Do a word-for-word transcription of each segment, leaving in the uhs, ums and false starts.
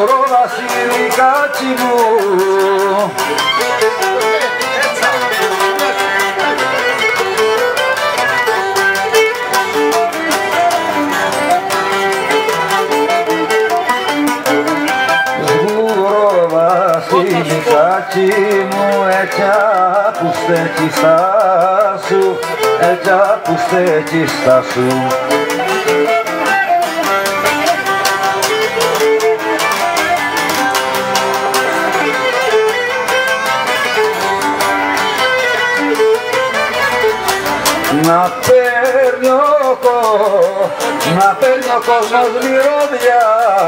Σίγουρο Βασίλη κάτσι μου. Σίγουρο Βασίλη κάτσι μου, έτσι που στέκει στα σου, έτσι που στέκει στα σου. Να παίρνει ο κόσμος, να παίρνει ο κόσμος μυρωδιά.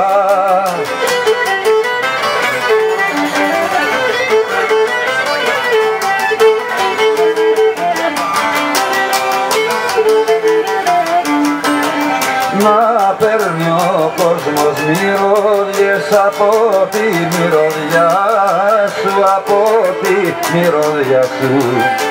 Να παίρνει ο κόσμος μυρωδιές από τη μυρωδιά σου, από τη μυρωδιά σου.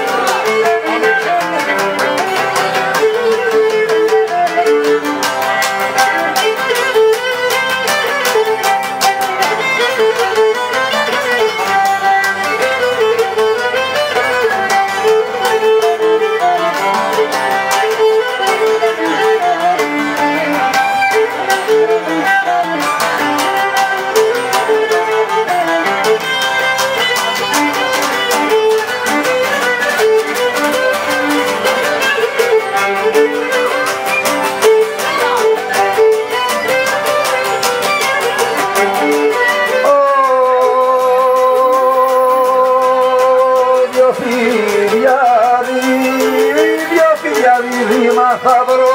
Θα βρω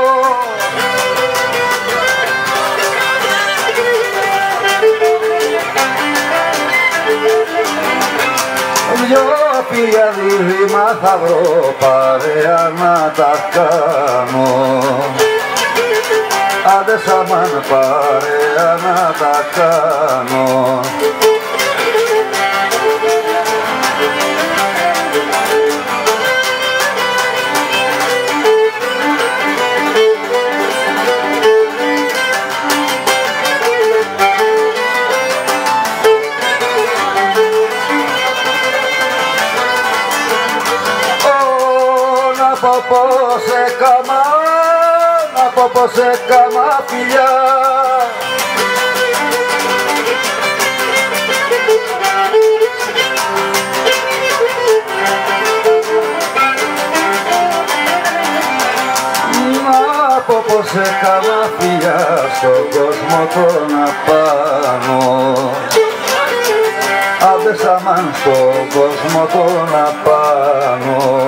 δυο πια δίδυμα θα βρω, παρέα να τα κάνω. Άντε σαμάν παρέα να τα κάνω. Να πω πως έκαμα, να πω πως έκαμα φιλιά. Να πω πως έκαμα φιλιά στον κόσμο τον απάνω. Άντε σαμάν στον κόσμο τον απάνω.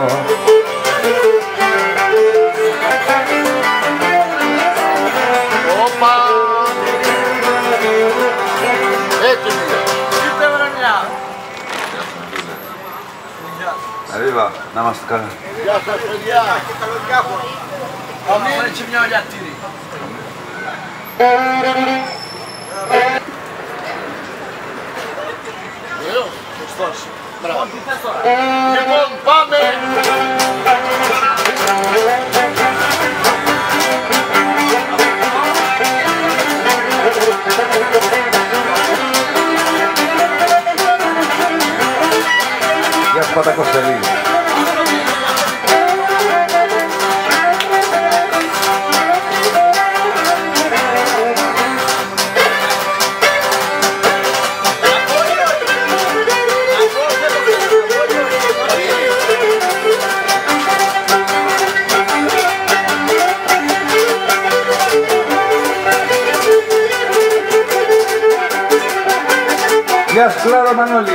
Arriva, να είμαστε καλά. Γεια σας παιδιά. Και καλοδιάφορα. Αμήν. Έτσι μια ολιατήρη. Ωραίο, σωστός. Μπράβο. Λοιπόν, πάμε. Γεια σου Πατακοστελή. Γεια σου Κλάρα Μανώλη.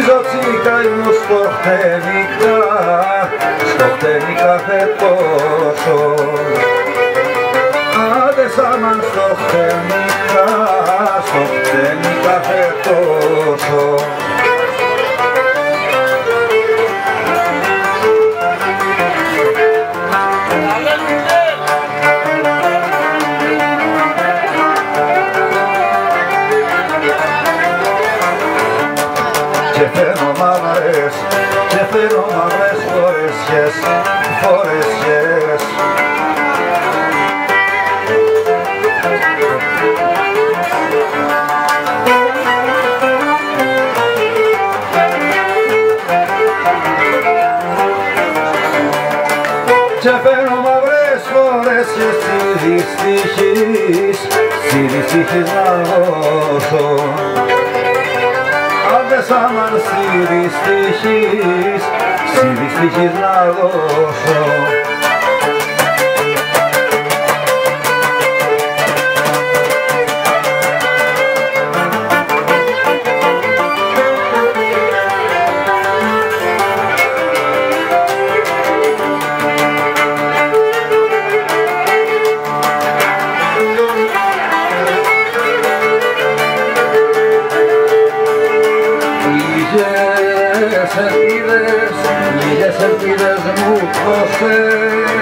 πίσω τσικαήμου στο χτενικά, στο χτενί κάθε τόσο. Άντε σάμαν στο χτενικά, στο χτενί κάθε τόσο. Και φέρνω μαύρες, και φέρνω μαύρες φορεσιές, φορεσιές. Και φέρνω μαύρες φορεσιές, στη δυστυχής, στη δυστυχής να δώσω. Άντε σάμαν στη δυστυχής, στη δυστυχής να δώσω. Λίγες ελπίδες, λίγες ελπίδες μου δώσε.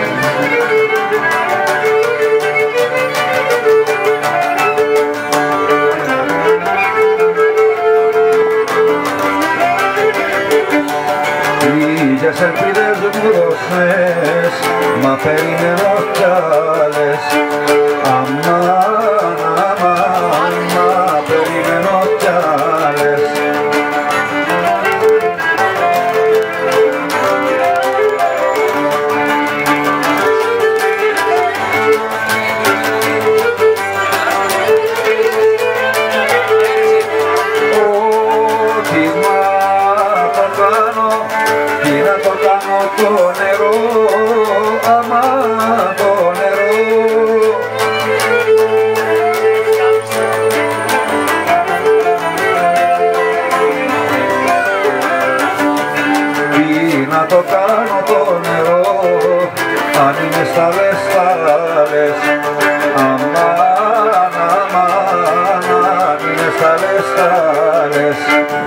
Λίγες ελπίδες μου δώσες, μα περιμένω κι άλλες. Αμάν, αμάν, μα περιμένω κι άλλες. Το νερό, αμά το νερό. Τι να το κάνω το νερό, αν είναι στα λεστάλες. Αμάν, αμάν, αν είναι στα λεστάλες.